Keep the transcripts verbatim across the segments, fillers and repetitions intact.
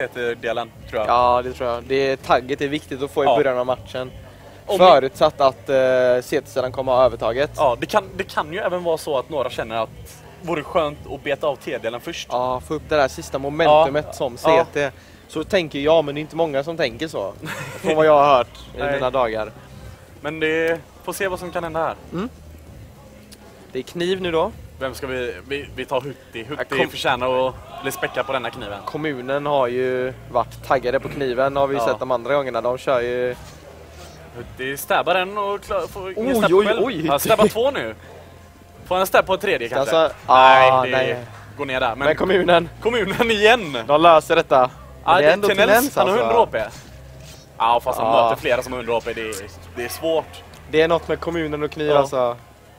delen, tror jag. Ja, det tror jag. Det, tagget är viktigt att få i Ja. början av matchen. Om Förutsatt att uh, C T-sidan kommer att ha övertaget. Ja, det kan, det kan ju även vara så att några känner att det vore skönt att beta av T-delen först. Ja, få upp det där sista momentumet Ja. som C T. Ja. Så tänker jag, men det är inte många som tänker så. Från vad jag har hört i Nej. mina dagar. Men det får se vad som kan hända här. Mm. Det är kniv nu då. Vem ska vi... Vi, vi tar Hutti. Hutti Ja, kom. förtjänar att bli späckad på denna kniven. Kommunen har ju varit taggade på kniven, har vi Ja. sett de andra gångerna. De kör ju... Hutti stäbar den och klar, får ingen Oj, stab oj, själv. oj. Han stäbar två nu. Får han stab på en tredje kanske? Alltså, nej, ah, det nej. går ner där. Men, Men kommunen, kommunen igen. de löser detta. Ja, det är ändå Tenels, Tenels, han har alltså. hundra H P. Ja, fast han Ja. möter flera som har hundra H P. Det är, det är svårt. Det är något med kommunen och kniv Ja. alltså.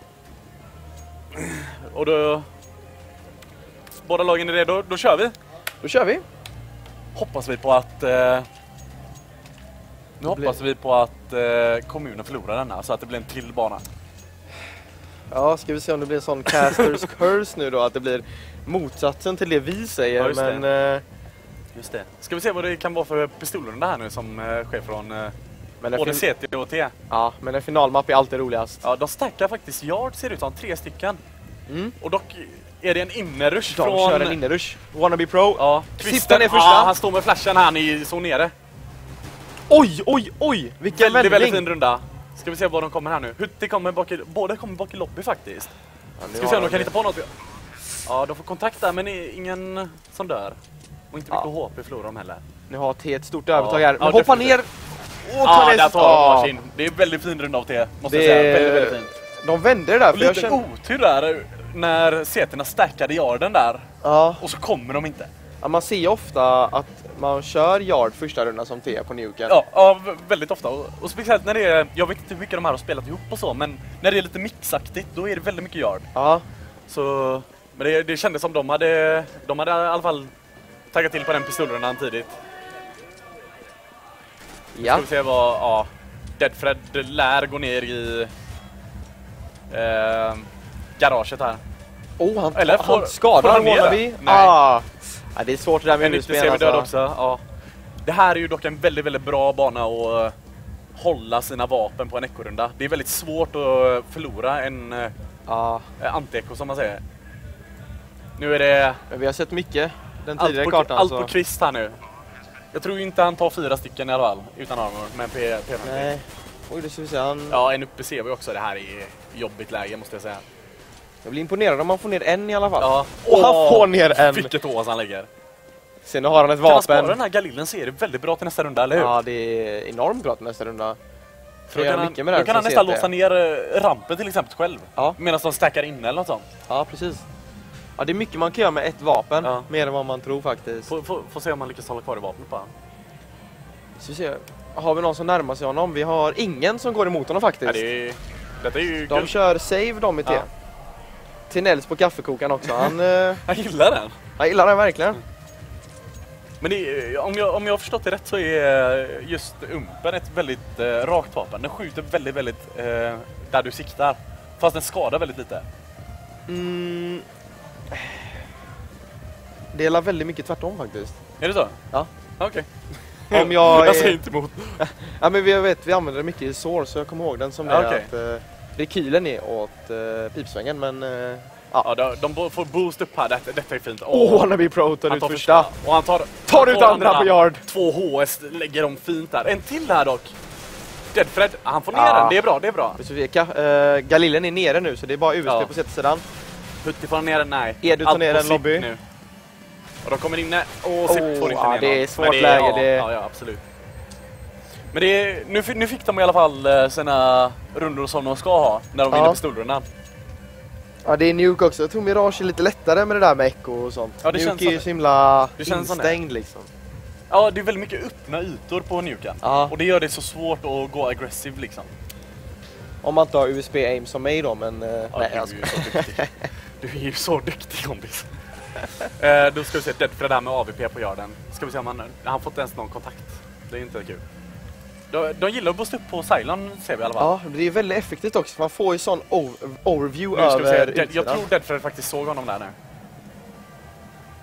Och då... Båda lagen är redo. Då kör vi. Då kör vi. Hoppas vi på att... Eh, nu hoppas vi på att eh, kommunen förlorar denna. Så att det blir en till bana. Ja, ska vi se om det blir en sån casters curse nu då. Att det blir motsatsen till det vi säger. Ja, just men... det. eh, Just det. Ska vi se vad det kan vara för pistolrunda här nu som eh, sker från eh, men en både fin- C T och T. Ja, men en finalmapp är alltid roligast. Ja, de stackar faktiskt yard, ser det ut som, tre stycken. Mm. Och dock är det en innerrush De från... kör en innerrush. Wannabe Pro. Ja, Siften är första. Ja, han står med flashen här, ni så nere. Oj, oj, oj! Vilken Väldigt, vändning! väldigt fin runda. Ska vi se var de kommer här nu. Hutti kommer bak i... Båda kommer bak i lobby faktiskt. Ja, nu Ska vi har se om de de kan det. hitta på något. Ja, de får kontakt där, men ingen som dör. Och inte mycket Ja. H P förlorar de heller. Nu har T ett stort övertag här. Men Ja, hoppa definitivt. ner! Åh, Ja, Tanes- där tar de Ja. varsin. Det är väldigt fin runda av T, måste Det jag säga. är- Väldigt, väldigt fint. De vände det där. Och För jag lite känner... otur där när C T-erna stackade yarden där. Ja. Och så kommer de inte. Ja, man ser ju ofta att man kör yard första rundan som T på nuken. Ja, ja v- väldigt ofta. Och, och speciellt när det är, jag vet inte hur mycket de här har spelat ihop och så, men när det är lite mixaktigt, då är det väldigt mycket yard. Ja. Så, men det, det kändes som de hade, de hade i alla fall taggat till på den pistolrundan tidigt. Ja. Ska vi se vad, ja, Deadfred lär gå ner i eh, garaget här. Oh, han, Eller han får- skadar får han ner Wannabe. det? Nej. Ah. Ja, det är svårt det där med En U S ytter ser vi B. död Alltså. också. Ja. Det här är ju dock en väldigt, väldigt bra bana att uh, hålla sina vapen på en ekorunda. Det är väldigt svårt att förlora en uh, Ja. anti-eko som man säger. Nu är det Men vi har sett mycket den allt tidigare på, kartan. allt så. på kvist här nu. Jag tror inte han tar fyra stycken i alla fall, utan armor, med P femtio. Nej. Oj, det ska vi se. Han... Ja, en uppe ser vi också. Det här är jobbigt läge, måste jag säga. Jag blir imponerad om man får ner en i alla fall. Ja. Och han får ner en. Vilket ås han lägger. Sen nu har han ett Kan han spara vapen. den här Galillen så är det väldigt bra till nästa runda, eller hur? Ja, det är enormt bra till nästa runda. För då göra kan han, mycket med då den kan han som nästan C T. låsa ner eh, rampen till exempel själv. Ja. Medan de stackar inne eller något sånt. Ja, precis. Ja, det är mycket man kan göra med ett vapen. Ja. Mer än vad man tror faktiskt. Får, får, får se om man lyckas hålla kvar i vapnet bara. Så vi ser. Har vi någon som närmar sig honom? Vi har ingen som går emot honom faktiskt. Ja, det är, detta är ju De guld. kör save de i T. Ja. Tinells på kaffekokaren också. Han, eh, Han gillar den. jag gillar den verkligen. Men det är, om, jag, om jag har förstått det rätt så är just umpen ett väldigt eh, rakt vapen. Den skjuter väldigt, väldigt eh, där du siktar. Fast den skadar väldigt lite. Mm. Det är väldigt mycket tvärtom faktiskt. Är det så? Ja. Okej. Om jag jag säger är... inte emot. Ja, men vi vet, vi använder det mycket i Source, så jag kommer ihåg den som Ja, det okej. att uh, rekylen är åt uh, pipsvängen, men uh, Ja, de, de bo- får boost upp här. Detta, detta är fint. åh, oh, Wannabe Pro tar han ut tar första. Och han tar, Tar han ut får andra på yard. Två H S lägger de fint där. En till här dock. Deadfred, han får ner Ja. den. Det är bra, det är bra. Specifika. Uh, Galillen är nere nu, så det är bara U S B Ja. på sätesidan. Hutti får han ner den, nej. Edu tar Allt ner på en Zip lobby. Nu. Och de kommer inne. Och Oh, Zip får inte ja, ner det är någon. svårt Men läge, Ja, det- ja, ja, absolut. Men det är, nu, fi- nu fick de i alla fall eh, sina rundor som de ska ha när de Ja. vinner pistolrundan. Ja, det är Nuke också. Jag tror Mirage är lite lättare med det där med echo och sånt. Ja, det känns Nuke är ju som så himla Det känns som det. instängd liksom. Ja, det är väldigt mycket öppna ytor på nuken. Ja. Och det gör det så svårt att gå aggressiv liksom. Om man inte har U S B aim som mig då, men... Uh, Ja, nej, du, jag är ju ska... så duktig. Du är ju så duktig kompis. eh, då ska vi se Deadfred där med A V P på yarden. Ska vi se om han, han har fått ens någon kontakt. Det är inte kul. De, de gillar att boosta upp på Cylon, ser vi i alla fall. Ja, det är väldigt effektivt också, för man får ju sån over- overview Nu ska vi se. över Dead, jag utsidan. tror Deadfred faktiskt såg honom där nu. Ja,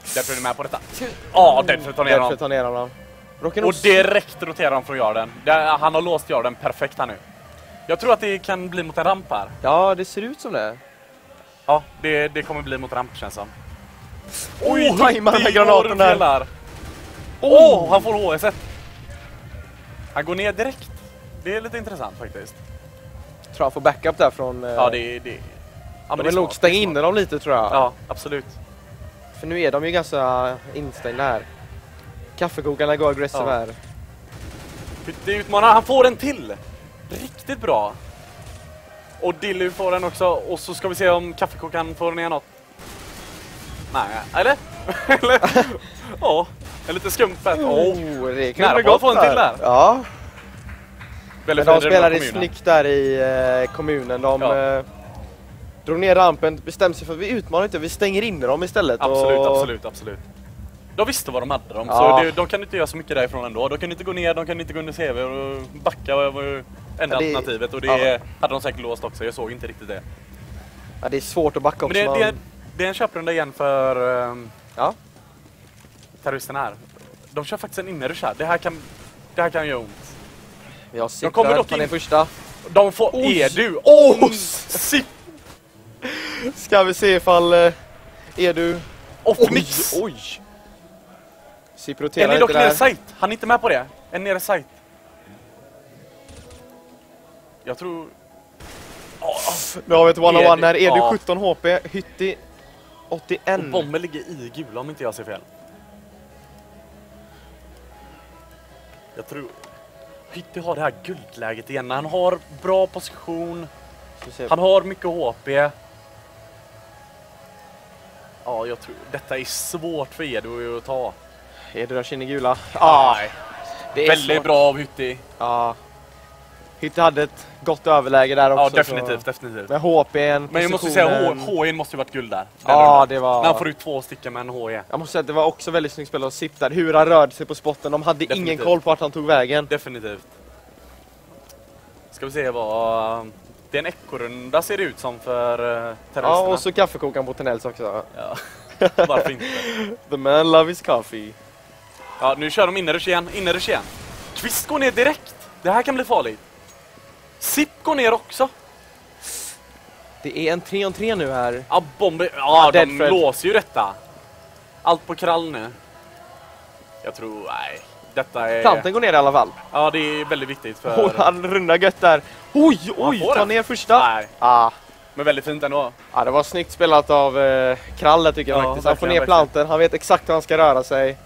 Därför är ni med på detta. Ja, därför tar ner Därför honom. tar ner honom. Råkar Och nog- direkt roterar han från yarden. Där- Han har låst yarden perfekt här nu. Jag tror att det kan bli mot en ramp här. Ja, det ser ut som det. Ja, det, det kommer bli mot ramp känns som. Oj, Oj, tajmar den här det granaten går där. fel där. Åh, oh, han får H S ett. Han går ner direkt. Det är lite intressant faktiskt. Tror han får backup där från... Eh, Ja, det är... Det, ja, de men det vill är nog smart, stänga det är in smart. dem lite tror jag. Ja, absolut. För nu är de ju ganska instängda här. Kaffekokarna går aggressiva Ja. här. Det utmanar, han får en till. Riktigt bra. Och Dilly får den också. Och så ska vi se om kaffekokaren får ner något. Nej, eller? eller? Ja, en lite skumt fett. Oh. Oh, det kunde Nära det på att gått få en till där. Ja, men Väldigt de fin spelade kommunen. snyggt där i eh, kommunen. De Ja. eh, drog ner rampen, bestämde sig för att vi utmanar inte, vi stänger in dem istället. Absolut, och... absolut, absolut. De visste vad de hade dem, Ja. så det, de kan inte göra så mycket därifrån ändå. De kan inte gå ner, de kan inte gå under C V och backa var ju enda Ja, det- alternativet. Och det ja. hade de säkert låst också, jag såg inte riktigt det. Ja, det är svårt att backa Men också. det, man... det, det är en köprunda igen för um, Ja. terroristerna här. De kör faktiskt en innerrush här, det här kan, det här kan göra ont. Vi har De kommer Sipprar, dock han är in. första. De får Oj. Edu. Åh! Oh, Ska vi se ifall eh, Edu... och mix! Oj! Sipp En roterar är dock lite nere där. site, han är inte med på det. En nere site. Jag tror... Nu har vi ett one on one här. Edu- Edu ja. sjutton H P, Hytti åttioen. Och bomben ligger i gula om inte jag ser fel. Jag tror... Hytti har det här guldläget igen. Han har bra position. Ska vi se. Han har mycket H P. Ja, jag tror... Detta är svårt för Edu att ta. Edu där känner gula. Ah, Det är väldigt svårt. bra av Hytti. Ja. Hytti hade ett gott överläge där också. Ja, definitivt, Så. definitivt. Med H P, Men jag måste säga, H- H E måste ju varit guld där. Den Ja, rundan. det var... När han får ut två stycken med en H E. Jag måste säga att det var också väldigt snyggt spel av Sipp där. Hur han rörde sig på spotten. De hade ingen Definitivt. koll på vart han tog vägen. Definitivt. Ska vi se vad... Det är en ekorrunda ser det ut som för uh, terroristerna. Ja, och så kaffekokaren på Tenells också. Ja. Varför inte? The man love his coffee. Ja, nu kör de innerrush igen. Innerrush igen. Twist går ner direkt. Det här kan bli farligt. Sipp går ner också. Det är en tre on tre nu här. Ja, bomber. Ja, Ja, de Deadfred. låser ju detta. Allt på krall nu. Jag tror... Nej. Detta är... Planten går ner i alla fall. Ja, det är väldigt viktigt för... Oh, han rundar gött där. Oj, oj, får ta den. ner första. Nej, Ah. men väldigt fint ändå. Ja, det var snyggt spelat av eh, Kralle tycker jag Ja, faktiskt. Han får ner verkligen, planten, han vet exakt hur han ska röra sig.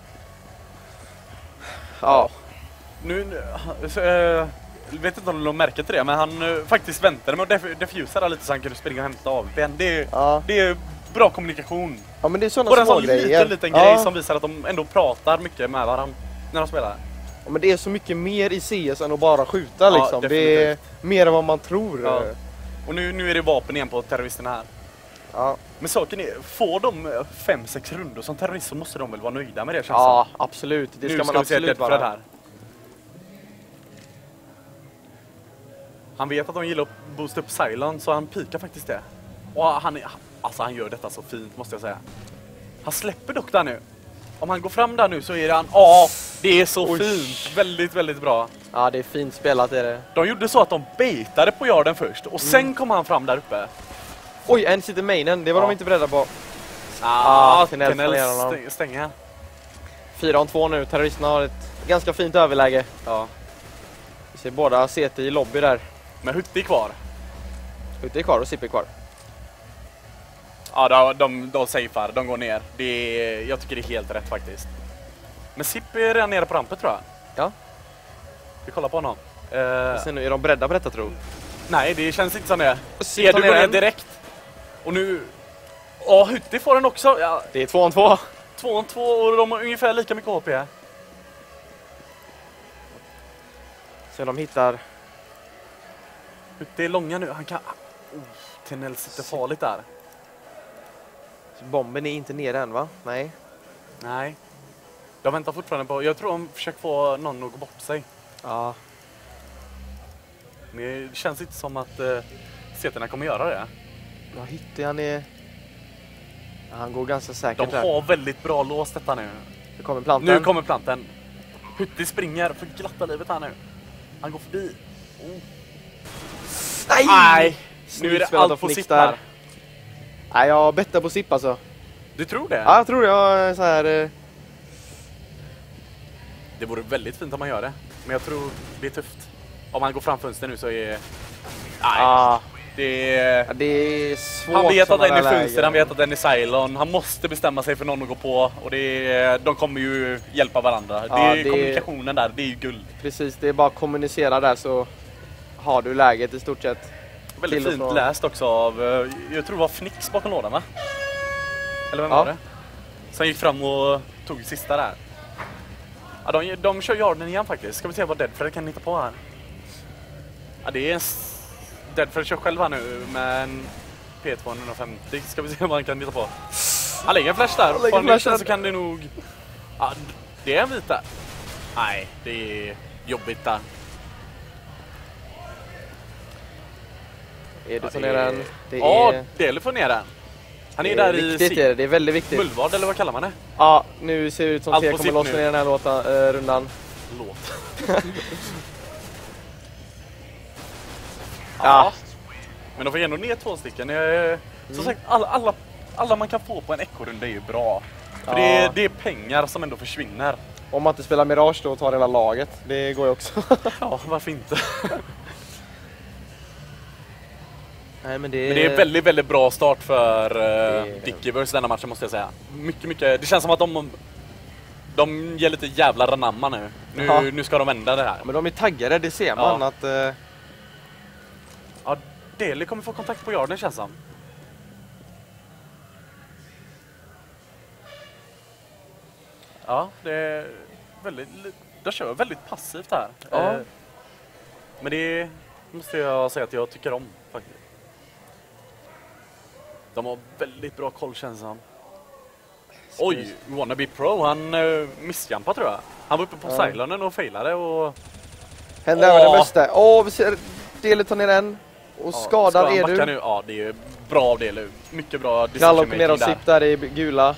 Ja, Nu, nu så, eh, vet inte om du märker till det, men han eh, faktiskt väntade med att def- diffusa där lite så han kunde springa och hämta av. Men det, är- ja. det är bra kommunikation. ja men det är Bara sådana en små sån grejer. liten, liten ja. grej som visar att de ändå pratar mycket med varandra när de spelar. Ja, men det är så mycket mer i C S än att bara skjuta Ja, liksom. Det är definitivt. mer än vad man tror. Ja. Och nu, nu är det vapen igen på terroristerna här. Ja, Men saken är, får de eh, fem, sex rundor som terrorist så måste de väl vara nöjda med det, känns ja absolut. Det nu ska ska man vi se absolut Deadfred vara. här. Han vet att de gillar att boosta upp Cylon, så han pikar faktiskt det. Och han, är, alltså han gör detta så fint, måste jag säga. Han släpper dock där nu. Om han går fram där nu så är det han... Ja, det är så Oj. fint. Väldigt, väldigt bra. Ja, det är fint spelat är det. De gjorde så att de baitade på yarden först och sen kom han fram där uppe. Oj, en sitter mainen. Det var Ja. de inte beredda på. Ah, Tenell Tenell får ner honom. stäng, stänger. fyra on två nu. Terroristerna har ett ganska fint överläge. Ja. Vi ser båda C T i lobby där. Men Hutti är kvar. Ute är kvar och Sipp är kvar. Ja, de, de, de safear, de går ner. Det är, jag tycker det är helt rätt faktiskt. Men Sipp är redan nere på rampen tror jag. Ja. Vi kollar på honom. Och Uh, sen nu är de beredda på detta tro. nej, det känns inte som det. Sipp tar Edu går ner den. direkt. Och nu... Ja, Hutti får den också. Ja, Det är två on två. två om två och de har ungefär lika mycket H P. Så de hittar... Hutti är långa nu. Han kan... Oh, Tenell sitter farligt där. Så bomben är inte nere än va? Nej. Nej. De väntar fortfarande på... Jag tror de försöker få någon att gå bort sig. Ja. Men det känns inte som att uh, seterna kommer göra det. Ja, Hytti han är... Han går ganska säkert De där. har väldigt bra lås detta nu. Nu kommer planten. Nu kommer planten. Hutti springer för glatta livet här nu. Han går förbi. Oh. Nej! Nej! Nu är det Spelat av allt på Nix sipp där. här. Nej, jag bettar på sipp alltså. Du tror det? Ja, jag tror det. Jag är så här... Eh... Det vore väldigt fint om man gör det. Men jag tror det är tufft. Om man går fram fönster nu så är... Nej. Ah, Det är... ja, det är svårt. Han vet att den är sådana fönster, lägen. han vet att den är Cylon. Han måste bestämma sig för någon att gå på. Och det är, de kommer ju hjälpa varandra. Ja, det är det- kommunikationen där, det är ju guld. Precis, det är bara att kommunicera där så har du läget i stort sett. Väldigt Till och fint från. läst också av, eh, jag tror det var Fnix bakom lådan va? Eller vem Ja. var det? Som gick fram och tog sista där. Ja, de, de kör Jarden igen faktiskt. Ska vi se vad Deadfred kan hitta på här. Ja, det är en... s- Deadfred kör själv här nu med en P tvåhundrafemtio. Ska vi se vad han kan hitta på. Han lägger en flash där. lägger Får han flash ut den där. så kan det nog... Ja, det är en vita. Nej, det är jobbigt där. Är du Ja, så det ner är- den? Det är, Ja, Dele får ner den. Han är, det är där i viktigt, sig- är det. Det är väldigt viktigt. mullvad eller vad kallar man det? Ja, nu ser det ut som Allt T på kommer sitt loss nu. ner i den här låta, äh, rundan. Låt. Ja. Men de får ändå ner två stycken. Eh, Som sagt, alla, alla, alla man kan få på en ekorrunda är ju bra. För Ja. det, är, det är pengar som ändå försvinner. Om man inte spelar Mirage då och tar hela laget. Det går ju också. Ja, varför inte? Nej, men det, Men det är väldigt, väldigt bra start för uh, Det- Dickivers denna matchen måste jag säga. Mycket, mycket. Det känns som att de, de ger lite jävla ranamma nu. Nu, Ja. nu ska de vända det här. Men de är taggade, det ser man. Ja. Att, eh, Ja, Deli kommer få kontakt på Jarden känns som. Ja, det är väldigt... De kör väldigt passivt här. Ja. Eh, Men det måste jag säga att jag tycker om faktiskt. De har väldigt bra koll känns det som. Oj, Wannabe Pro, han uh, missjampade tror jag. Han var uppe på Ja. Cylonen och failade och... Händer över Åh. den bästa. Åh, vi ser Deli tar ner den. Och Ja, skadar ska han är backa du. nu? Ja, det är bra av Delu. Mycket bra Krall decision och ner och making där. sipp där i gula.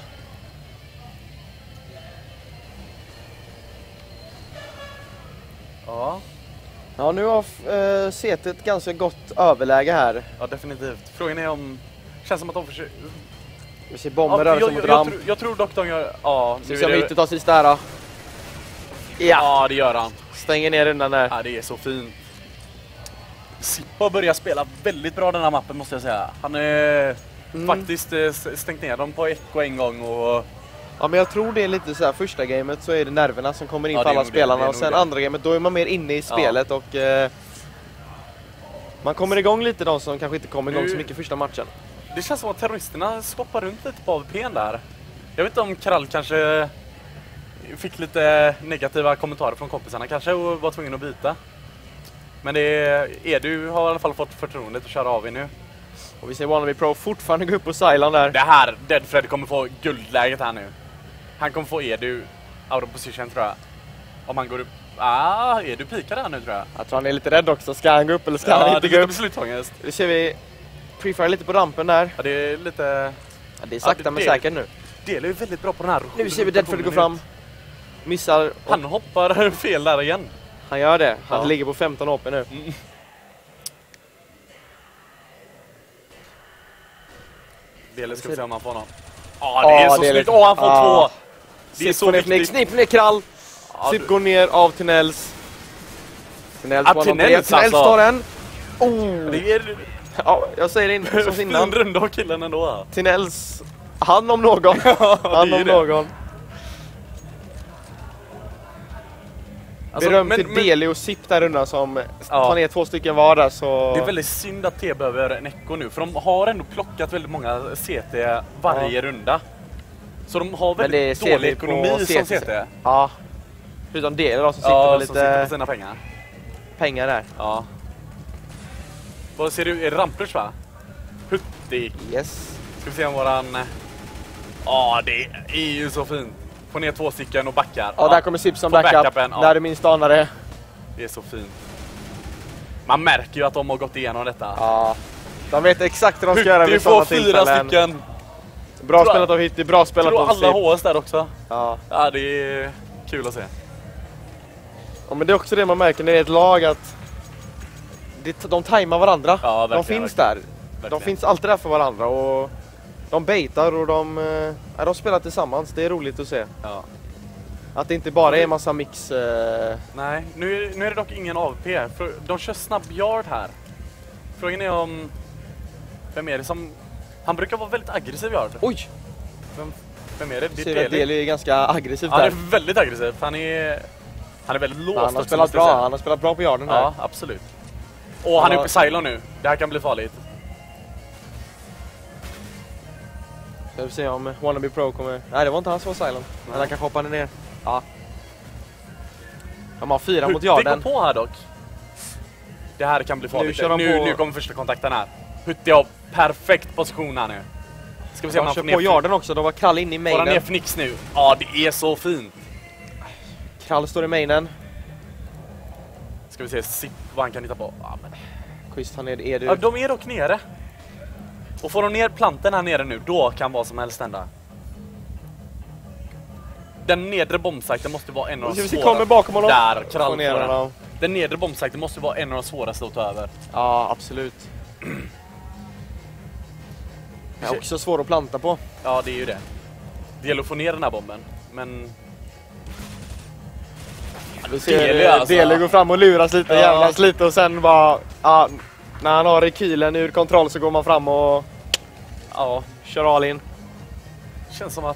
Ja. Ja, nu har uh, Sete ett ganska gott överläge här. Ja, definitivt. Frågan är om... Känns som att de försöker... Vi ser bomber Ja, röra sig jag, mot jag, jag, ramp. tror, jag tror dock de gör... Ja, Så nu ser är om det... Ytter tar sist där då. Ja, Ja, det gör han. stänger ner rundan där. Ja, det är så fint. Sippa börjar spela väldigt bra den här mappen måste jag säga. Han är Mm. faktiskt eh, stängt ner dem på Echo en gång och... Ja, men jag tror det är lite så här, första gamet så är det nerverna som kommer in Ja, för det är alla nog det, spelarna det är och nog sen det. andra gamet då är man mer inne i spelet och eh, man kommer igång lite, de som kanske inte kom igång Nu- så mycket första matchen. Det känns som att terroristerna skoppar runt lite på A V P:n där. Jag vet inte om Krall kanske fick lite negativa kommentarer från kompisarna kanske och var tvungen att byta. Men det är, Edu har i alla fall fått förtroendet att köra A V nu. Och vi ser Wannabe Pro fortfarande gå upp på Cylon där. Det här, Deadfred kommer få guldläget här nu. Han kommer få Edu out of position tror jag. Om han går upp. Ah, Edu pikar där nu tror jag. Jag tror han är lite rädd också. Ska han gå upp eller ska han Ja, inte det är gå lite upp? beslutsångest. Nu ser vi prefire lite på rampen där. Ja, det är lite... Ja, det är sakta Ja, det- men det- säkert nu. Del är ju väldigt bra på den här. Nu ser vi Deadfred gå fram. Missar. Och Han hoppar fel där igen. han gör det. Han Ja. ligger på femton H P nu. Mm. Dele ska vi se om han får någon. Ja, det är Ja, så det är snyggt. lite- Åh, han får Ja. två. Det är Sipp så går ner för Nix. viktigt. Snipp ner Krall. Ja, Sipp du- går ner av Tinells. Tinells Ja, på honom. Tinells Tinells alltså. tar den. Oh. Det är Ja, jag säger det in, som fin innan. runda av killen ändå. Tinells, han om någon. Ja, Han det är om det. någon. Alltså, Beröm men- till men- Deli och Sipp där undan som Ja. tar ner två stycken var där så... Det är väldigt synd att T behöver en Echo nu, för de har ändå plockat väldigt många C T varje runda. Så de har Men det väldigt ser dålig vi på ekonomi som C T. C T. Ja. Förutom Deli då som sitter Ja, på som lite sitter på sina pengar. pengar där. Ja. Vad ser du? Är det Rampers va? Hutti. Yes. Ska vi se om våran... Ja, det är ju så fint. Få ner två stycken och backar. Ja, där kommer Sipp som På backup. backupen, ja. Där är minst anare. Det är så fint. Man märker ju att de har gått igenom detta. Ja. De vet exakt hur de ska göra Hutti vid får sådana fyra tillfällen. stycken. Bra Tror spelat av Hitty, bra spelat Tror av alla Sip. H S där också. Ja. Ja, det är kul att se. Ja, men det är också det man märker när det är ett lag att det, de tajmar varandra. Ja, de verkligen, finns där. verkligen. De finns alltid där för varandra och de baitar och de, äh, de spelar tillsammans. Det är roligt att se. Ja. Att det inte bara är en massa mix. Äh... Nej, nu är, nu är det dock ingen A V P. För de kör snabb yard här. Frågan är om... Vem är det som... Han brukar vara väldigt aggressiv yard. Oj! Vem, vem är det? Det Ser är att Deli. Deli är ganska aggressiv Ja, där. han är väldigt aggressiv. Han är... Han är väldigt låst. Han har också, spelat måste jag bra, säga. han har spelat bra på yarden här. Ja, absolut. Och han är Ja. uppe i Cylon nu. Det här kan bli farligt. Jag vill se om Wannabe Pro kommer... Nej, det var inte han som var silent. Men han kanske hoppade ner. Ja. De har fyra mot Hutti går yarden. på här dock. Det här kan bli farligt. kör de Nu, på- nu kommer första kontakten här. Hutti har perfekt position här nu. Ska vi se om De han kör får på ner, yarden också, de var Krall in i får han ner mainen. Fnix nu. Ja, det är så fint. Krall står i mainen. Ska vi se Sip, vad han kan hitta på. Ja, men... Schysst, han är är du. ja, de är dock nere. Och får de ner planten här nere nu, då kan vad som helst hända. Den nedre bombsajten måste vara en av de Vi svåra. kommer bakom honom. Där, Få Krall ner får den. honom. Den nedre bombsajten måste vara en av de svåraste att ta över. Ja, absolut. Det är också svår att planta på. Ja, det är ju det. Det gäller att få ner den här bomben. Men... Vi ser Deli, Deli, alltså. Deli går fram och luras lite, Ja. jävlas lite och sen bara... Ja, när han har rekylen ur kontroll så går man fram och Ja, kör all in. känns som att...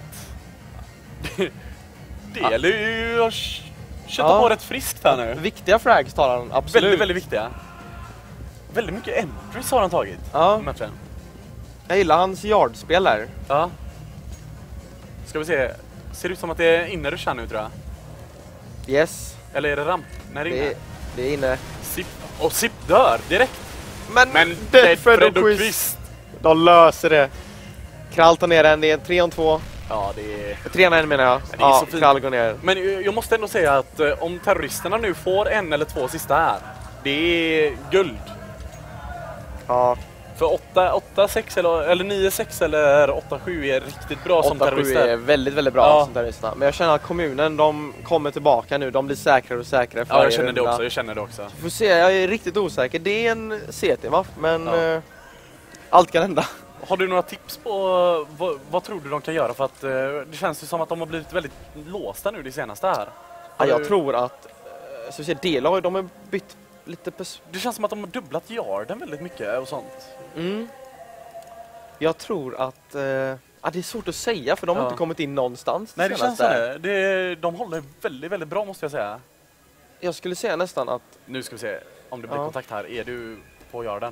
Deli har kört Ja. på rätt friskt här nu. Viktiga frags tar han, absolut. Väldigt, väldigt viktiga. Väldigt mycket entries har han tagit Ja. i matchen. Jag gillar hans yardspel där. Ja. Ska vi se. Ser det ut som att det är innerrush här nu, tror jag. Yes, Eller är det ramp? Nej, det är det inne. är, det är inne. Sip. Och Sip dör direkt. Men, Men Deadfred Fred och och Quiz, Quist. de löser det. Krall tar ner den, det är en tre om två. Ja, det är... tre en menar jag. det är Ja, så fint. Krall går ner. Men eh, jag måste ändå säga att eh, om terroristerna nu får en eller två sista här, det är guld. Ja, För åtta sex eller, eller nio sex eller åtta sju är riktigt bra som åtta sju terrorister. är väldigt, väldigt bra Ja. som terroristerna. Men jag känner att kommunen, de kommer tillbaka nu. De blir säkrare och säkrare för Ja, jag varje känner det runda. också. Jag känner det också. Vi får se, jag är riktigt osäker. Det är en C T va? Men Ja. eh, allt kan hända. Har du några tips på eh, vad, vad tror du de kan göra? För att eh, det känns ju som att de har blivit väldigt låsta nu det senaste här. Ja, Har jag du- tror att, eh, så vi ser, Dela har ju- de har bytt lite pers- Det känns som att de har dubblat yarden väldigt mycket och sånt. mm. Jag tror att, eh, ja, det är svårt att säga för de har Ja. inte kommit in någonstans. Nej, det känns senaste. så. Det, de håller väldigt, väldigt bra måste jag säga. Jag skulle säga nästan att, Nu ska vi se om det blir Ja. kontakt här. Är du på yarden?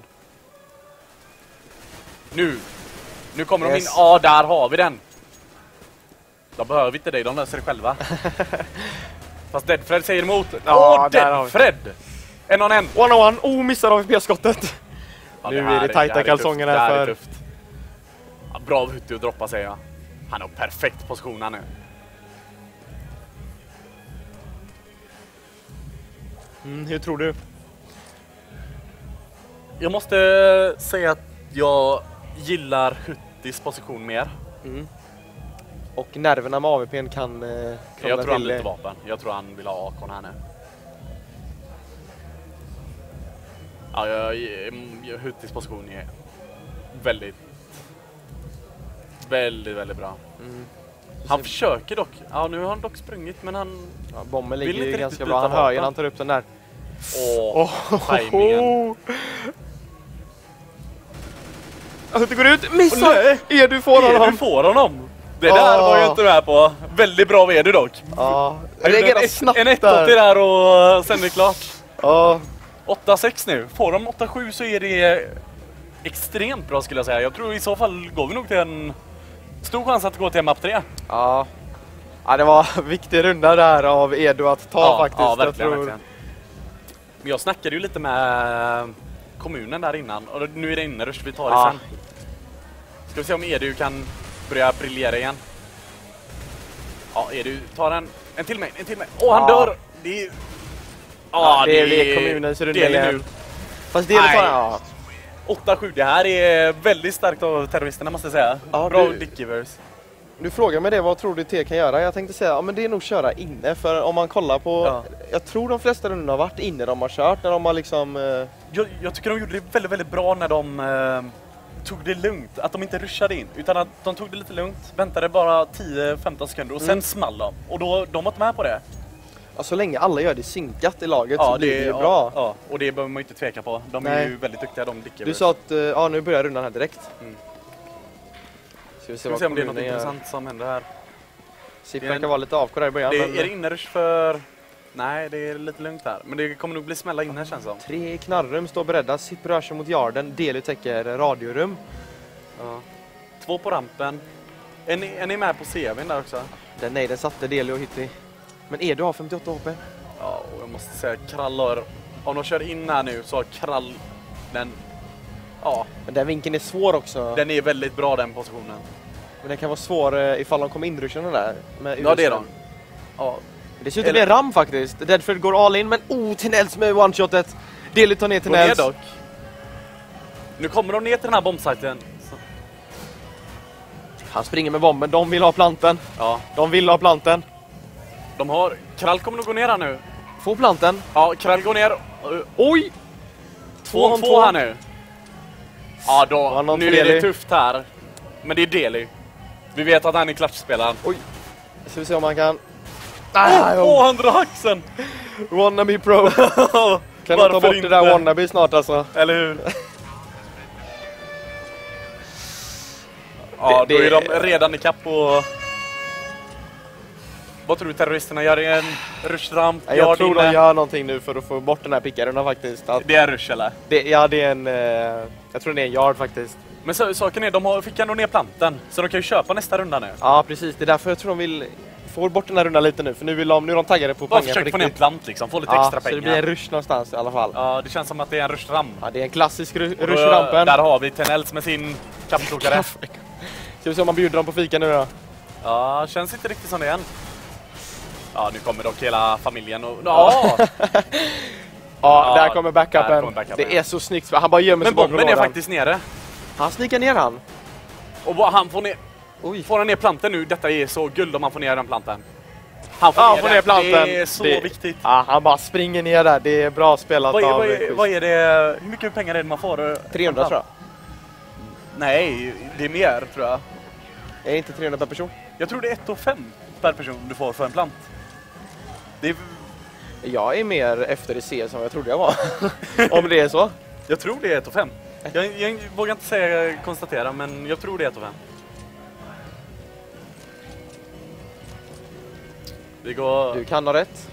Nu! Nu kommer de in. Yes. Ja, där har vi den! De behöver inte dig, de löser det själva. Fast Deadfred säger emot. Ja, Åh, där har vi. Deadfred! En on en! one on one, oh missar A V P-skottet. Ja, Nu här är det tajta här är kalsonger tufft, här det är för- tufft. Ja, bra av Hutti att droppa säger jag. Han har perfekt position här nu. Mm, hur tror du? Jag måste säga att jag gillar Huttis position mer. Mm. Och nerverna med A V P:n kan eh, Jag krångla tror han till byter det. vapen. Jag tror han vill ha A K:n här nu. Ja, jag, jag, Huttis position är väldigt, väldigt, väldigt bra. Mm. Han försöker dock. Ja, nu har han dock sprungit, men han... Ja, bomben Vill ligger inte ju riktigt ganska byta bra. Han hör ju vapen. när han tar upp den där. Åh, tajmingen. Alltså det går ut, missa! Åh, nej. Är du får Edu honom? får honom. Det där Åh. var jag inte med på. Väldigt bra Edu dock. Ja, Han gjorde reagerar en, snabbt en ett åttio där. där och sen är det klart. Ja, åtta sex nu. Får de åtta sju så är det extremt bra skulle jag säga. Jag tror i så fall går vi nog till en stor chans att gå till map tre. ja. Ja, det var en viktig runda där av Edu att ta Ja, faktiskt. ja, verkligen, jag tror. verkligen. Men jag snackade ju lite med kommunen där innan och nu är det innerrush, vi tar det Ja. sen. Ska vi se om Edu kan börja briljera igen. Ja, Edu tar en, en till mig, en till mig. Åh, han Ja. dör! Det är... Ja, det är kommunens runda det är igen. nu. Fast det är Nej. bara, ja. åtta sju, det här är väldigt starkt av terroristerna måste jag säga. Ja, Bra du- dickgivers. Du frågar mig det, vad tror du T kan göra? Jag tänkte säga, ja men det är nog köra inne. För om man kollar på, Ja. jag tror de flesta rundorna har varit inne de har kört. När de har liksom, eh, Jag, jag tycker de gjorde det väldigt, väldigt bra när de eh, tog det lugnt. Att de inte rushade in, utan att de tog det lite lugnt. Väntade bara tio femton sekunder och sen Mm. small de. Och då, de var inte med på det. ja, så länge alla gör det synkat i laget så blir det ju ja, bra. Ja, och det behöver man ju inte tveka på. De är Nej. ju väldigt duktiga, de dickgivers. Du sa att, eh, ja nu börjar rundan här direkt. Mm. Ska vi se Ska vi vad se om det är något kommunen gör. intressant som händer här. Sipp Det är en- verkar vara lite avkår där i början. Det, men är det innerrush för... Nej, det är lite lugnt här. Men det kommer nog bli smälla inne känns det som. tre knarrum står beredda. Sipp rör sig mot yarden. Deli täcker radiorum. Ja. Två på rampen. Är ni, är ni med på C V:n där också? Den, nej, den satte Deli och Hitty. Men Edu har femtioåtta H P. Ja, och jag måste säga Krall har... Om de kör in här nu så har Krall... Den... Ja, Men den vinkeln är svår också. den är väldigt bra den positionen. Men den kan vara svår eh, ifall de kommer inrushande där. Med Ja, det är U S. de. Ja, Dessutom Eller- är det ram faktiskt. Deadford går all in, men oh, Tinels med one-shotet. Deli tar ner gå ner Tinels. dock. Nu kommer de ner till den här bombsiten. Så- Han springer med bomben. De vill ha planten. Ja, De vill ha planten. de har... Krall kommer nog gå ner här nu. Få planten. Ja, Krall går ner. Oj! Två om två här nu. Ja, då. One on Nu för är det Deli. tufft här. Men det är Deli. Vi vet att han är klatschspelaren. Oj. Ska vi se om man kan... Åh, oh, han drar axeln! Wannabe pro. Kan du ta Varför bort inte? det där wannabe snart alltså? Eller hur? Ja, Det- då är det- de redan i kapp och... Vad tror du terroristerna gör? I en rushramp? Nej, jag yard tror de inne? gör någonting nu för att få bort den här pickaren faktiskt. Att Det är en rush eller? det, ja, det är en... Eh, jag tror det är en yard faktiskt. Men så, saken är, de har, fick ändå ner planten. Så de kan ju köpa nästa runda nu. Ja, precis. det är därför jag tror de vill få bort den här rundan lite nu. För nu, vill de, nu är de taggade på Bara pengar på försök få ner en riktigt. plant liksom, få lite Ja, extra så det pengar. blir en rush någonstans i alla fall. Ja, Ja, det känns som att det är en rushram. det är en klassisk ru- Och då- rushrampen. Där har vi Tenels med sin kaffekokare. Ska vi se om man bjuder dem på fika nu då? Ja, känns inte riktigt som det än. Ja, nu kommer dock hela familjen och... Ja! Ja, Ja, där kommer backupen. där kommer backupen. Det är så snyggt. Han bara gömmer sig Men bakom bomben är lådan. faktiskt nere. Han snikar ner han. Och vad- han får ner... Oj. Får han ner planten nu? Detta är så guld om han får ner den planten. Han får, Ja, ner, får den. ner planten. Det är så Det- viktigt. Ja, han bara springer ner där. Det är bra spelat Vad är, av vad, är, Schysst. vad är det? Hur mycket pengar är det man får? eh, trehundra tror jag. Nej, det är mer tror jag. Är det inte trehundra per person? Jag tror det är ett och fem per person du får för en plant. Det är, Jag är mer efter i C som jag trodde jag var. Om det är så. jag tror det är ett och fem. Jag, jag vågar inte säga konstatera, men jag tror det är ett och fem. Vi går... Du kan ha rätt.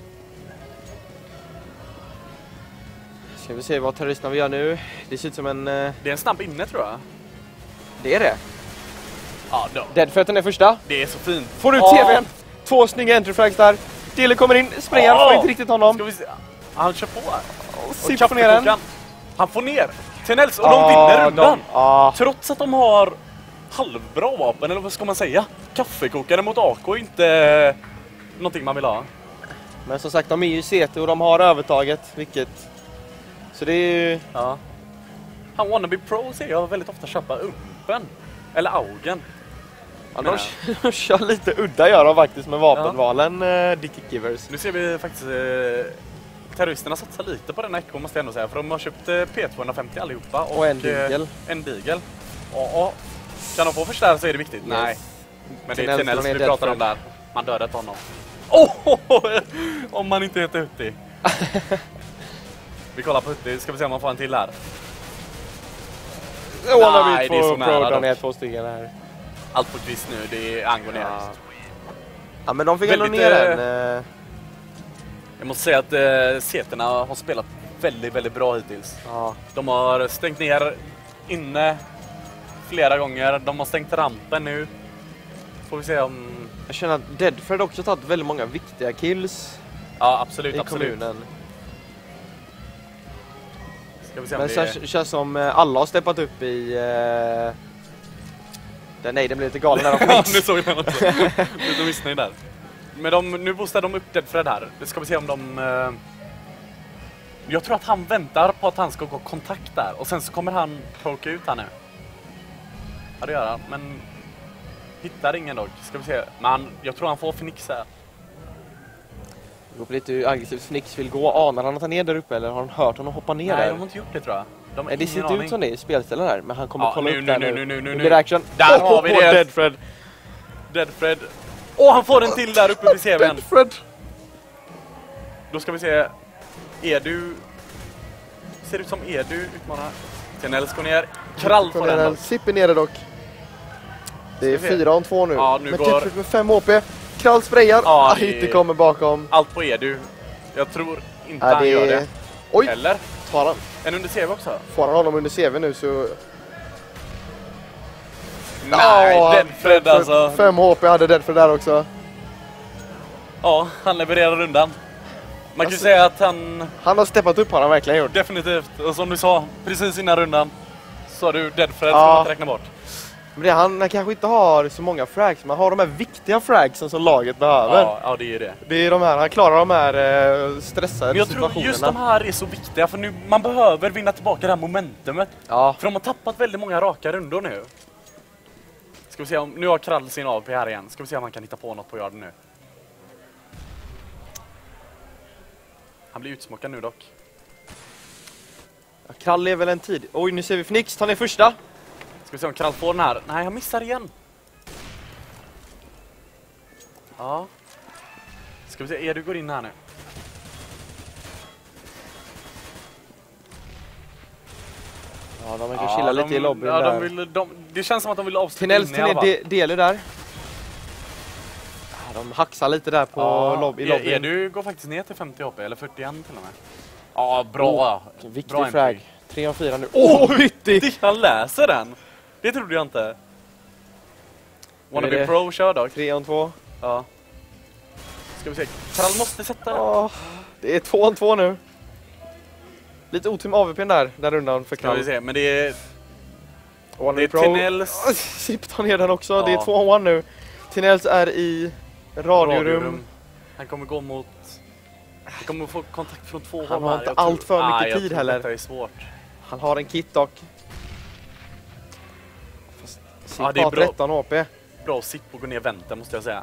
Ska vi se vad terroristerna vill göra nu. Det ser ut som en... eh, Det är en snabb inne tror jag. Det är det. Ja, då. Deadfötten är första. Det är så fint. Får ut Ja. tvn. Två snygga entryflags där. Dele kommer in. Springer. Ja. Får inte riktigt honom. Ska vi se. Han kör på här. Och Sipp får ner den. kaffekokaren. Han får ner. Tenels och Ja, de vinner rundan. de- ja. Trots att de har halvbra vapen, eller vad ska man säga? Kaffekokare mot A K är inte någonting man vill ha. Men som sagt, de är ju C T och de har övertaget. Vilket... Så det är ju... Ja. Han Wannabe Pro ser jag väldigt ofta köpa Umpen. Eller Augen. Ja, Men, de, de kör lite udda gör de faktiskt med vapenvalen, ja. uh, Dick Givers. Nu ser vi faktiskt eh, terroristerna satsar lite på den här Echo måste jag ändå säga. För de har köpt eh, P tvåhundrafemtio allihopa. Och, Och en eh, Deagle. En Deagle. Och, och, kan de få förstärka så är det viktigt. Yes. Nej. Men det är Tenels Tenels från vi Dead pratar om Fred. där. Man dödar inte honom. Oh, om man inte heter Hutti. Vi kollar på Hutti. Ska vi se om man får en till här. Nej, det är så nära Pro, de dock. är två stycken här. Allt på kvist nu. Det är angår ner. Ja. Ja, men de fick ändå Väldigt, ner eh, den. eh, Jag måste säga att eh, seterna har spelat väldigt, väldigt bra hittills. Ja. De har stängt ner inne flera gånger. De har stängt rampen nu. Får vi se om... Jag känner att Deadford också tagit väldigt många viktiga kills Ja, absolut, i absolut. kommunen. Ska vi se om Men det sen är... känns som eh, alla har steppat upp i... Eh, den, nej, den blev lite galen där de Ja, kom nu in. såg jag något. Lite missnöjd där. Men de, nu boostar de upp Deadfred här. Nu ska vi se om de... Eh, Jag tror att han väntar på att han ska gå kontakt där. Och sen så kommer han poka ut här nu. Ja, det gör han. Men hittar ingen dock. Ska vi se. Men jag tror han får Phoenix här. Det går på lite hur aggressivt Phoenix vill gå. Anar han att han är där uppe eller har han hört honom hoppa ner? Nej, där? de har inte gjort det tror jag. De har Nej, det ser inte aning. ut som det i spelställen där. Men han kommer Ja, kolla nu, upp nu, där nu, nu. nu, nu, nu, Det nu. blir action. Där oh, har vi oh, det. Deadfred. Deadfred. Åh, han får en till där uppe vid C V:n. Deadfred. Då ska vi se. Edu. Ser ut som Edu utmanar. Tenels går ner. Krall får den dock. Sipp är nere dock. Det är Ska vi se. fyra om två nu. Ja, nu men går- Deadfred med fem H P. Krall sprayar. Ja, Ah, det- Hitte kommer bakom. Allt på Edu. Jag tror inte Ja, han det gör är... det. Oj, Eller? tar han. En under C V också? Får han honom under C V nu så... Nej, Ja, Deadfred alltså. fem H P hade Deadfred där också. Ja, han levererar rundan. Man kan ju Alltså- säga att han Han har steppat upp, har han verkligen gjort. definitivt, och som du sa, precis innan rundan sa du Deadfred Ja. får man inte räkna bort. Men det, han, han kanske inte har så många frags, men han har de här viktiga fragsen som laget behöver. Ja, ja, det är det. Det är de här, han klarar de här eh, stressade Men jag tror situationerna. just de här är så viktiga, för nu man behöver vinna tillbaka det här momentumet. Ja, För de har tappat väldigt många raka rundor nu. Ska vi se om, nu har Krall sin A P här igen. Ska vi se om han kan hitta på något på yarden nu. Han blir utsmockad nu dock. Krall är väl en tid. Oj, nu ser vi Phoenix. Han är första. Ska vi se om Krall får den här. Nej, jag missar igen. Ja. Ska vi se, Edu går in här nu. Ja, de verkar chilla lite de, i lobbyn ja, där. de vill, de, det känns som att de vill avsluta Tinells inne i alla till fall. de, Delu där. Ja, de haxar lite där på Ja, lobb, i E- lobbyn. Edu går faktiskt ner till femtio H P, eller fyrtioen till och med. Ja, bra. Vilken viktig Bra frag. entry. tre av fyra nu. Åh, oh, hyttigt! Han läser den. Det trodde jag inte. Wannabe det- Pro kör dock. tre om två. Ja. Ska vi se. Krall måste sätta den. Åh, det är två om två nu. Lite otur med A V P:n där, där rundan för Ska vi Krall. se, men det är, det Wannabe är Pro. Tinells Sipp tar ner den också. Det Ja. är två om ett nu. Tinells är i radiorum. radiorum. Han kommer gå mot... Han kommer få kontakt från två Han håll har här. inte Jag tror- allt för mycket Nej, jag tid tror heller. Detta är svårt. Han har en kit dock. Fast Sipp Ja, det är har bra. tretton H P. Bra sipp och gå ner och vänta, måste jag säga.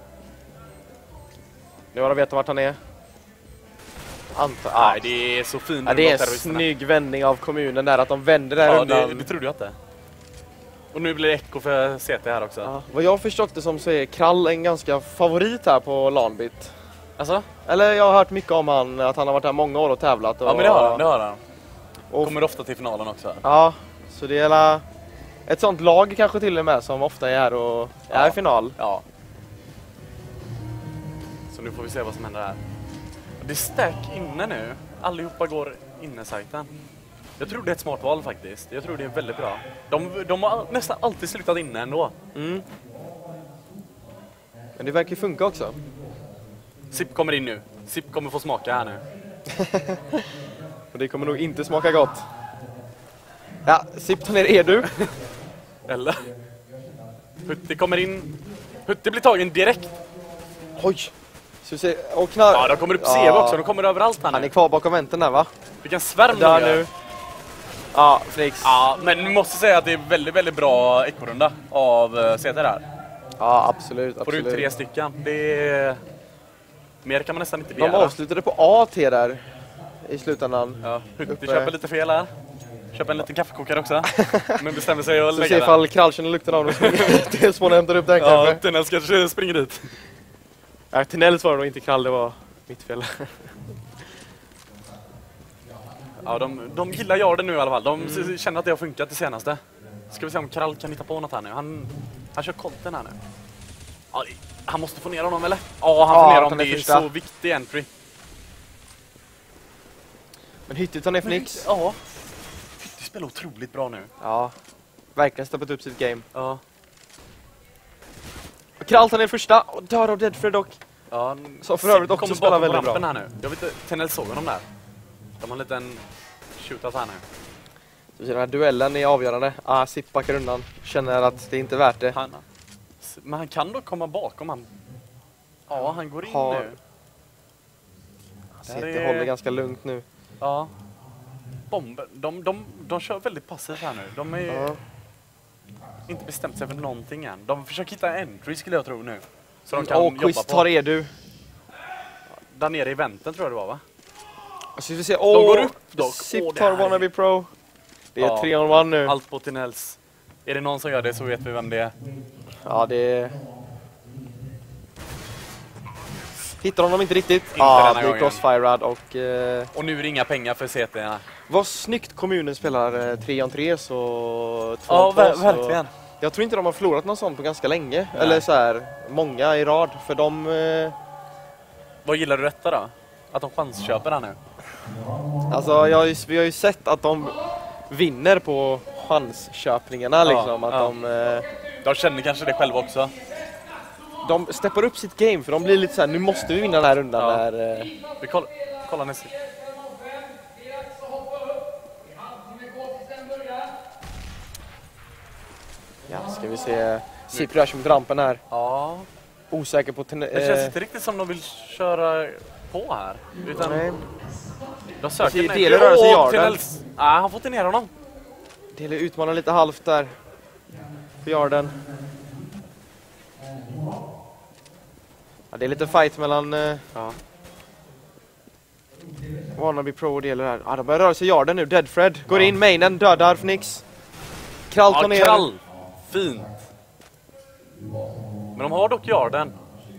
Nu har de vetat vart han är. Antar. Nej, det är så fin Ja, det runda är av en terroristerna. snygg vändning av kommunen där, att de vänder där Ja, undan. det, det trodde jag inte. Och nu blir det echo för C T här också. Ja, vad jag har förstått det som så är Krall en ganska favorit här på Lanbit. Alltså? Eller jag har hört mycket om han, att han har varit här många år och tävlat. Och, Ja, men det har han. Det har han. och, Kommer ofta till finalen också. Ja, så det är la- ett sånt lag kanske till och med som ofta är här och är Ja. i final. Ja. Så nu får vi se vad som händer här. Det är stack inne nu. Allihopa går inne-sajten. Jag tror det är ett smart val faktiskt. Jag tror det är väldigt bra. De, de har nästan alltid slutat inne ändå. Mm. Men det verkar ju funka också. Sipp kommer in nu. Sipp kommer få smaka här nu. Och det kommer nog inte smaka gott. Ja, Sipp tar ner Edu. Eller? Hutti kommer in. Hutti blir tagen direkt. Oj! Så vi ser, och knar- Ja, de kommer upp C V Ja. också. De kommer överallt här Han är nu. kvar bakom vänten där, va? Vilken svärm de Där gör. nu. Ja, Felix. Ja, men vi måste säga att det är väldigt, väldigt bra ekorunda av uh, C T där. Ja, absolut. Får du absolut. ut tre stycken. Det är... Mer kan man nästan inte De begära. avslutade på A T där i slutändan. Ja, Hutti Uppe. köper lite fel här. Köper en liten kaffekokare också. Men bestämmer sig att Så se lägga den. ifall Krall känner lukten av dem. Dels må hämtar upp den Ja, kanske. Tinells kanske springer dit. Ja, Tinells var det nog inte Krall, det var mitt fel. Ja, de, de gillar yarden nu i alla fall. De Mm. s- känner att det har funkat det senaste. Ska vi se om Krall kan hitta på något här nu. Han, han kör kolten här nu. Ja, det- han måste få ner honom eller? Ja, han Ja, får ner han honom. är Det är första. så viktig entry. Men Hyttigt tar ner Phoenix. Ja. Hytti spelar otroligt bra nu. Ja, verkligen steppat upp sitt game. Ja. Och Krall tar ner första och dör av Deadfred dock. Ja, Så för övrigt Sipp också kommer spelar bakom väldigt rampen bra. här nu. Jag vet inte, Tinell såg honom där. De har en liten shootout här nu. Så den här duellen är avgörande. Ah, Sipp backar undan. Känner att det inte är värt det. Han, men han kan då komma bakom han. Ja, han går in Har- nu. Så Där det är- håller ganska lugnt nu. Ja. Bomber, de, de, de kör väldigt passivt här nu. De är Ja. inte bestämt sig för någonting än. De försöker hitta entry skulle jag tro nu. Så de kan Och jobba Quiz på. tar Edu. Där nere i vänten tror jag det var va? Alltså vi får se. De Åh, går upp dock. Sip Åh, det tar här är- Wannabe Pro. Det är Ja. tre on one nu. Allt på Tinells. Är det någon som gör det så vet vi vem det är. Ja, det är... Hittar honom inte riktigt. Inte Ja, denna blir gången. crossfirad och... Eh, Och nu är det inga pengar för C T. vad snyggt kommunen spelar eh, tre on tre så... två Ja, on två, ver- så- verkligen. Jag tror inte de har förlorat någon sån på ganska länge. Eller så här, många i rad. För de... Eh, Vad gillar du detta då? Att de chansköper här nu? alltså, jag, har ju- vi har ju sett att de vinner på chansköpningarna Ja, liksom. Att ja. de... Eh, De känner kanske det själva också. de steppar upp sitt game för de blir lite så här, nu måste vi vinna den här rundan. Ja. När, eh, Vi koll, kollar nästa. ja, ska vi se. Sip rör sig mot rampen här. Ja. Osäker på... ten- Det känns eh, inte riktigt som de vill köra på här. Utan nej. de söker Jag ser en- Dele röra sig i Åh, yarden. Tinells. Nej, han får ner honom. Dele utmanar lite halvt där. På yarden. Ja, det är lite fight mellan eh, Ja. Wannabe Pro och Dele här. Ja, de börjar röra sig i yarden nu. Deadfred går in, mainen, dödar Phoenix. Krall tar Ja, ner. Krall. Fint. Men de har dock yarden.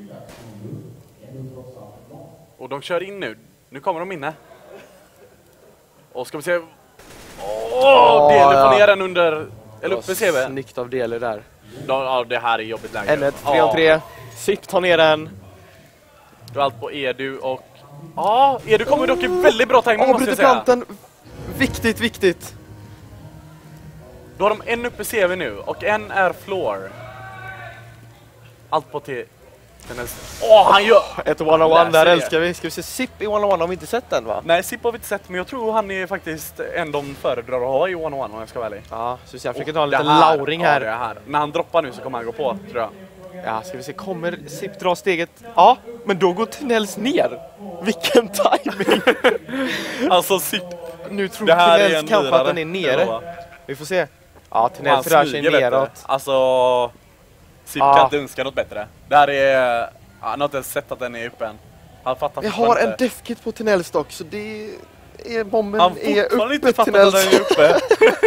Och de kör in nu. Nu kommer de inne. Och ska vi se. Åh, Åh, Dele får ja. ner den under... Eller uppe ser vi. Snyggt av Dele där. Ja, det här är jobbigt läge. N ett, tre on tre. Sip tar ner den. Du har allt på Edu och... Ja, Edu kommer dock i väldigt bra timing måste jag Avbryter säga. planten. Viktigt, viktigt. Då har de en uppe ser vi nu och en är floor. Allt på till... Åh, han gör... Ett one on one Läser där det. älskar vi. Ska vi se Sip i one on one? Har vi inte sett den va? Nej, Sip har vi inte sett, men jag tror han är faktiskt en de föredrar att ha i one on one om jag ska vara ärlig. Ja, så vi ser. Jag försöker Och ta en det liten här- lauring Ja, här. det är här. När han droppar nu så kommer han gå på, tror jag. Ja, ska vi se. Kommer Sip dra steget? Ja, men då går Tinells ner. Vilken timing! Alltså, Sip... Nu tror Det här är Tinells en kanske att den lirare. är nere. Ja. Vi får se. Ja, Han Tinells rör sig smyger, vet du. neråt. Alltså... Sip Ja. kan inte önska något bättre. Det här är... Han har inte ens sett att den är uppe än. Han fattar Vi fortfarande har en inte. defkit på Tinells dock, så det är bomben Han är fortfarande uppe inte fattat att Tinells. den är uppe.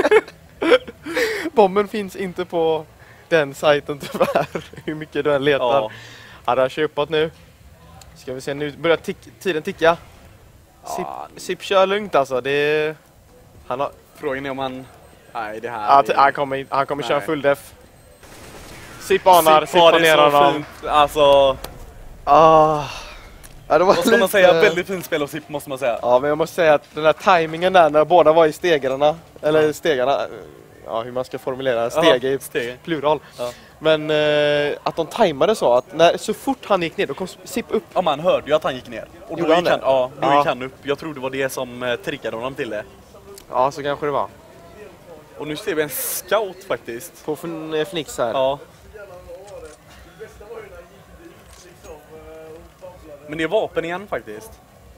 Bomben finns inte på den sajten tyvärr. Hur mycket du än letar. Ja. Han rör sig uppåt nu. Ska vi se, nu börjar tick- tiden ticka. Sip, Ja. Sip kör lugnt alltså. Det är... Han, har... Frågan är om han... Nej, det här ja, är... t- han kommer, in- han kommer köra Nej. full def. Sip anar, Sip Sip har tar det ner så honom. fint. Alltså, Ah. Ja, det var vad ska lite... man säga? Väldigt fint spel av Sip måste man säga. Ja, men jag måste säga att den här timingen där när båda var i stegarna, eller stegarna, ja hur man ska formulera, steg i Ja, steg. plural. Ja. Men eh, att de tajmade så att när, så fort han gick ner då kom Sip upp. Ja, man hörde ju att han gick ner. Och då Gjorde han gick han, det? ja, då Ja. gick han upp. Jag tror det var det som eh, triggade honom till det. Ja, så kanske det var. Och nu ser vi en scout faktiskt. På Fn- eh, Fnix här. Ja. Men det är vapen igen faktiskt.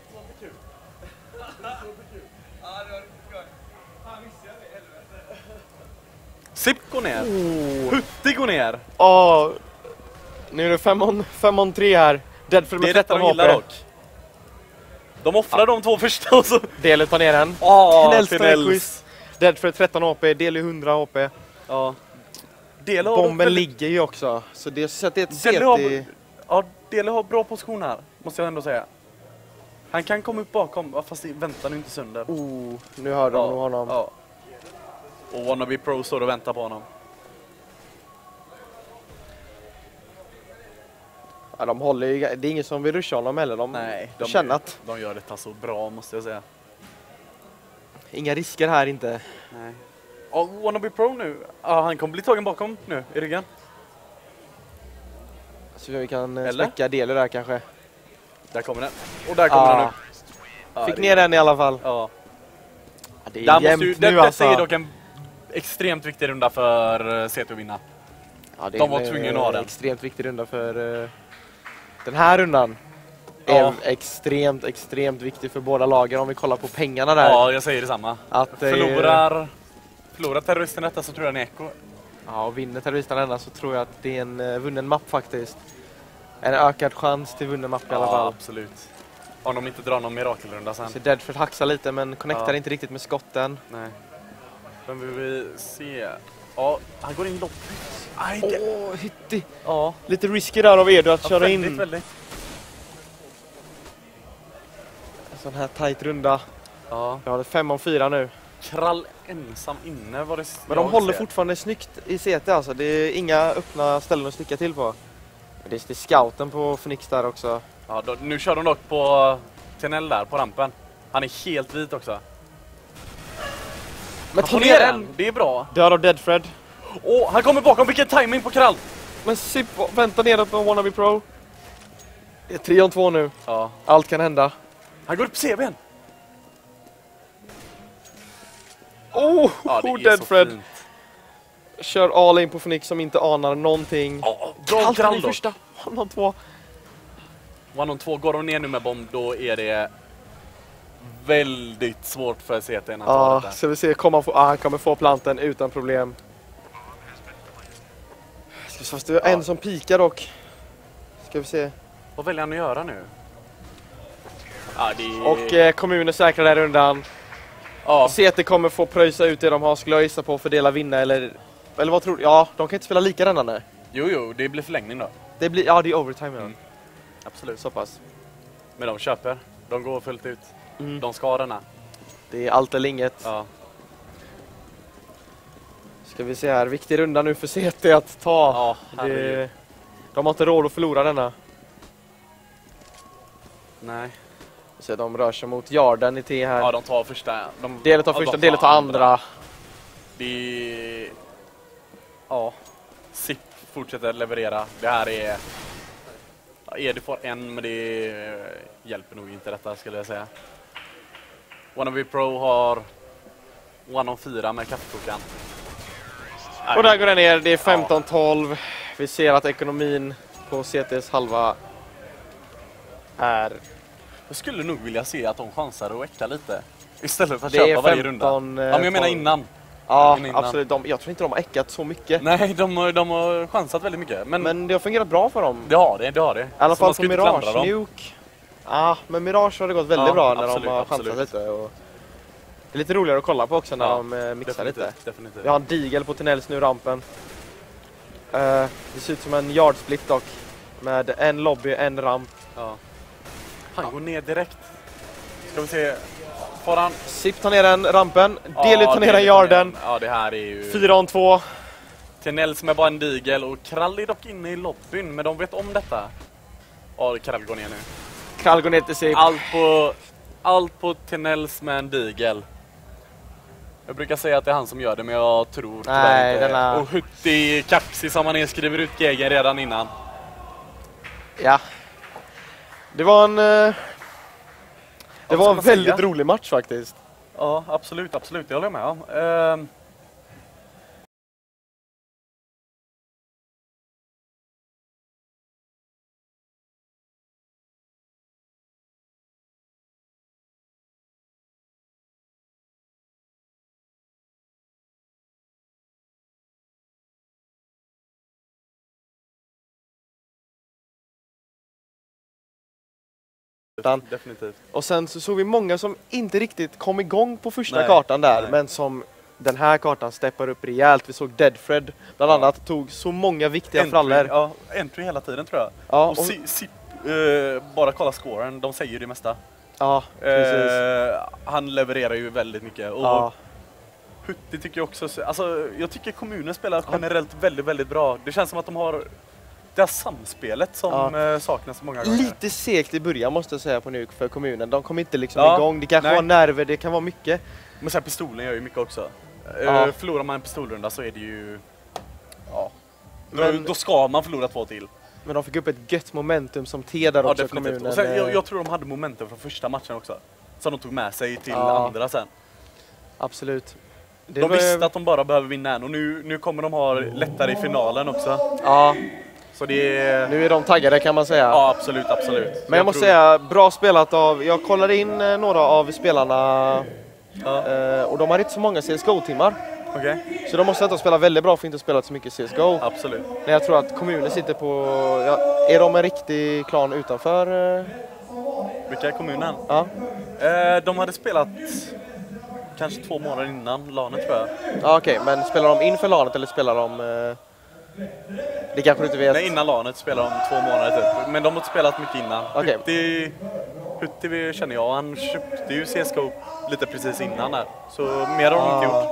Sip går ner. Oh. Hutti går ner. Åh. Nu är det fem on, fem on tre här. Deadfred Det med är detta tretton de H gillar P. dock. De offrar de två första och så... Dele tar ner den. Åh, Tinells tar Tinells. quiz. Deadfred tretton H P, Dele hundra H P. Ja. Dele har Bomben väldigt- ligger ju också. Så det, så att det är ett Dele har, C T... ja, Dele har bra position här, måste jag ändå säga. Han kan komma upp bakom, ja, fast det väntar nu inte sönder. Oh, nu hör de nog honom. Ja. Och Wannabe Pro står och väntar på honom. Ja, de håller ju, det är ingen som vill ruscha honom heller. De Nej, de, känner att de gör detta så bra, måste jag säga. inga risker här inte. Nej. Ja, Wannabe Pro nu. Ja, han kommer bli tagen bakom nu i ryggen. Så vi kan eh, Eller? smäcka delar där kanske. Där kommer den. Och där kommer Ah. han upp. Ja, Fick det- ner den i alla fall. Ja. Ja, det är Där måste jämnt ju, nu det, detta alltså. är dock en extremt viktig runda för eh, C T att vinna. Ja, det är de var en, tvungna att ha eh, den. extremt viktig runda för eh, den här rundan. är Ja. extremt, extremt viktig för båda lagen om vi kollar på pengarna där. Ja, jag säger detsamma. Att, eh, Förlorar, förlorar terroristen detta så tror jag Neko. Ja, och vinner terroristerna denna så tror jag att det är en uh, vunnen mapp faktiskt. En ökad chans till vunnen mapp i alla Ja, fall. absolut. Om de inte drar någon mirakelrunda sen. Så Deadfred haxar lite men connectar Ja. inte riktigt med skotten. Nej. Vem vill vi se? Ja, han går in i loppet. Aj, Åh, det... oh, Hytti! Ja, Lite risky där av Edu att ja, köra väldigt, in väldigt. en sån här tight runda. Ja. Vi har det fem om fyra nu. Krall ensam inne var det. Men jag de håller ser. fortfarande snyggt i C T alltså. Det är inga öppna ställen att sticka till på. Det är, det är scouten på Phoenix där också. Ja, då, nu kör de dock på Tenell där på rampen. Han är helt vit också. Men Han får ner den, det är bra. Död av Deadfred. Åh, han kommer bakom, vilken timing på Krall! Men Sip väntar neråt på Wannabe Pro. Det är tre om två nu. Ja. Allt kan hända. Han går upp C B:n. Oh, Ja, det oh är Deadfred. så fint. Kör all in på Phoenix som inte anar någonting. Ja, bra Krall Krall i då. första. Han har två. One on två, går de ner nu med bomb, då är det väldigt svårt för C T att ta Ja, detta. ska vi se. Kommer han, få, ah, han kommer få planten utan problem. Ska vi se, fast det är en som pikar dock. Ska vi se. Vad väljer han att göra nu? Ja, det är... Och eh, kommunen säkrar den rundan. ja. C T kommer få pröjsa ut det de har, skulle jag gissa på, fördela vinna eller... Eller vad tror du? Ja, de kan inte spela lika denna nu. Jo, jo, det blir förlängning då. Det blir, ja, det är overtime ja. Mm. Absolut. Så pass. Men de köper. De går fullt ut. Mm. De ska ha denna. Det är allt eller inget. Ja. Ska vi se här, viktig runda nu för C T att ta. Ja, herregud. det, de har inte råd att förlora denna. Nej. Så de rör sig mot Yarden i T här. Ja, de tar första. De, Delet tar ja, första, de delet tar andra. Det är... Ja. Sip fortsätter leverera. Det här är... Ja, Edu får en, men det hjälper nog inte detta skulle jag säga. Wannabe Pro har one on fyra med kaffekokaren. Och där går den ner, det är femton tolv. Vi ser att ekonomin på C T:s halva är... Jag skulle nog vilja se att de chansar och äcka lite. Istället för att Det är köpa varje runda. femton, Ja, men jag menar tolv. innan. Ja, Men innan. absolut. De, jag tror inte de har äckat så mycket. Nej, de, har- de har chansat väldigt mycket. Men, Men det har fungerat bra för dem. det har det, det har det. I alla Så man fall ska på inte klandra Mirage. dem. Nuke. Ja, men Mirage har det gått väldigt Ja, bra när absolut, de har chansat absolut. lite. Och det är lite roligare att kolla på också när Ja, de eh, mixar lite. Definitivt, definitivt. Vi har en Deagle på Tenells nu, rampen. Eh, det ser ut som en yard split dock. Med en lobby, en ramp. Ja. Han går ner direkt. Ska vi se. Får han... Sip tar ner den, rampen. Ja, Deli tar ner den, Deli yarden. Ja, det här är ju... Fyra om två. Tenell som är bara en digel och Krall är dock inne i lobbyn, men de vet om detta. Ja, Krall går ner nu. Krall går ner till Sip. Allt på... Allt på Tenells med en digel. Jag brukar säga att det är han som gör det, men jag tror tyvärr Nej, inte. denna- Och Hutti kaxig som han är skriver ut gegen redan innan. Ja. Det var en... eh, det vad var ska en man väldigt säga? rolig match faktiskt. Ja, absolut, absolut. Det håller jag med om. Ehm, definitivt. Och sen så såg vi många som inte riktigt kom igång på första Nej, kartan där. nej. Men som den här kartan steppar upp rejält. Vi såg Deadfred bland Ja. annat tog så många viktiga Entry, frallor. ja, entry hela tiden tror jag. Ja, och och, si, si, eh, bara kolla scoren, de säger ju det mesta. ja, precis. Eh, han levererar ju väldigt mycket. Och Ja. Hutti tycker jag också, alltså jag tycker kommunen spelar generellt väldigt, väldigt bra. Det känns som att de har det här samspelet som Ja. eh, saknas många gånger. Lite segt i början måste jag säga på Nuke för kommunen. De kom inte liksom Ja, igång. Det kanske nej. var nerver, det kan vara mycket. Men sen pistolen gör ju mycket också. Eh, Ja. Förlorar man en pistolrunda så är det ju... Ja. Men- då, då ska man förlora två till. Men de fick upp ett gött momentum som T där Ja, också, definitivt. kommunen. Och sen, jag, eh, jag tror de hade momentum från första matchen också. Som de tog med sig till Ja. andra sen. Absolut. Det De var ju- visste att de bara behöver vinna en och nu, nu kommer de ha lättare i finalen också. Ja, Så det är... Nu är de taggade kan man säga. Ja, absolut, absolut. Men jag måste säga, bra spelat av... Jag kollade in eh, några av spelarna Ja. eh, och de har inte så många C S G O-timmar. Okej. Så de måste inte spela väldigt bra för att inte spela så mycket C S G O. Absolut. Men jag tror att kommunen sitter på... Ja, är de en riktig klan utanför? Eh, Vilka är kommunen? ja. Eh, de hade spelat kanske två månader innan LANet tror jag. Ja, okej. Men spelar de inför LANet eller spelar de... Eh, det kanske du inte vet. Nej, innan LANet spelade de två månader typ. Men de har inte spelat mycket innan. Okej. Hutti, Hutti känner jag, han köpte ju C S G O lite precis innan där. Så mer har de inte Ja. gjort.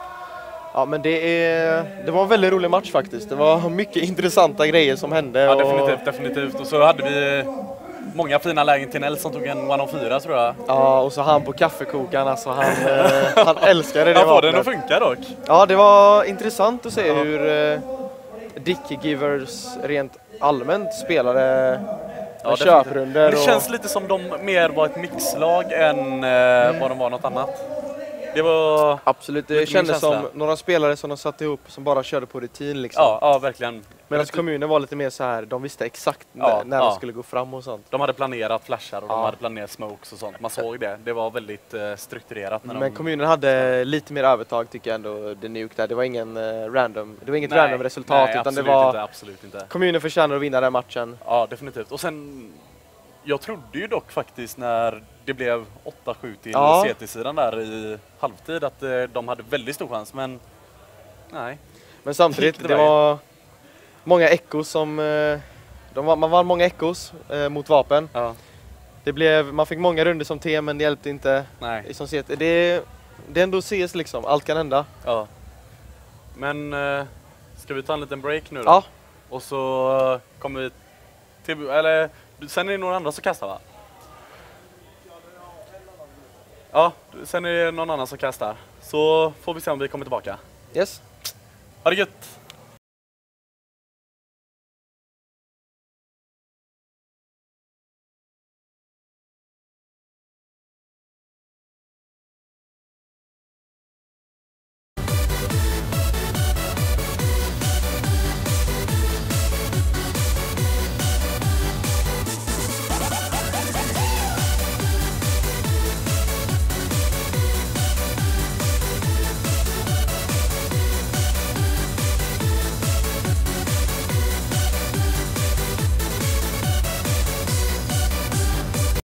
Ja, men det, är, det var en väldigt rolig match faktiskt. Det var mycket intressanta grejer som hände. Ja, och- definitivt, definitivt. Och så hade vi många fina lägen till Nell som tog en one oh fyra tror jag. Ja, och så han på kaffekokaren, alltså han, eh, han älskade det Han får den vapnet. att funka dock. Ja, det var intressant att se Ja. hur eh, Dick Givers rent allmänt spelade Ja, med definitivt. köprunder. Men det och, känns lite som de mer var ett mixlag än eh, vad de var något annat. Det var... Absolut, det lite min kändes som känsla. några spelare som de satte ihop som bara körde på rutin liksom. Ja, ja verkligen. Medan kommunen var lite mer så här, de visste exakt Ja, när, när ja. de skulle gå fram och sånt. De hade planerat flashar och Ja. de hade planerat smokes och sånt. Man såg det. Det var väldigt eh, strukturerat. När Men de... kommunen hade lite mer övertag tycker jag ändå, The Nuke där. Det var ingen eh, random, det var inget Nej, random resultat nej, utan det absolut var inte, absolut inte. kommunen förtjänar att vinna den matchen. Ja, definitivt. Och sen, jag trodde ju dock faktiskt när det blev åtta sju till Ja. C T-sidan där i halvtid att eh, de hade väldigt stor chans, men nej. Men samtidigt, Gick det det vägen? var många ekos som... eh, De, var- man vann många ekos eh, mot vapen. Ja, Det blev, man fick många runder som T, men det hjälpte inte. nej. Som C T. Det, det är ändå C S liksom, allt kan hända. Ja. Men eh, ska vi ta en liten break nu då? Ja, Och så eh, kommer vi till, eller sen är det några andra som kastar va? Ja, sen är det någon annan som kastar. Så får vi se om vi kommer tillbaka. yes. Ha det gött!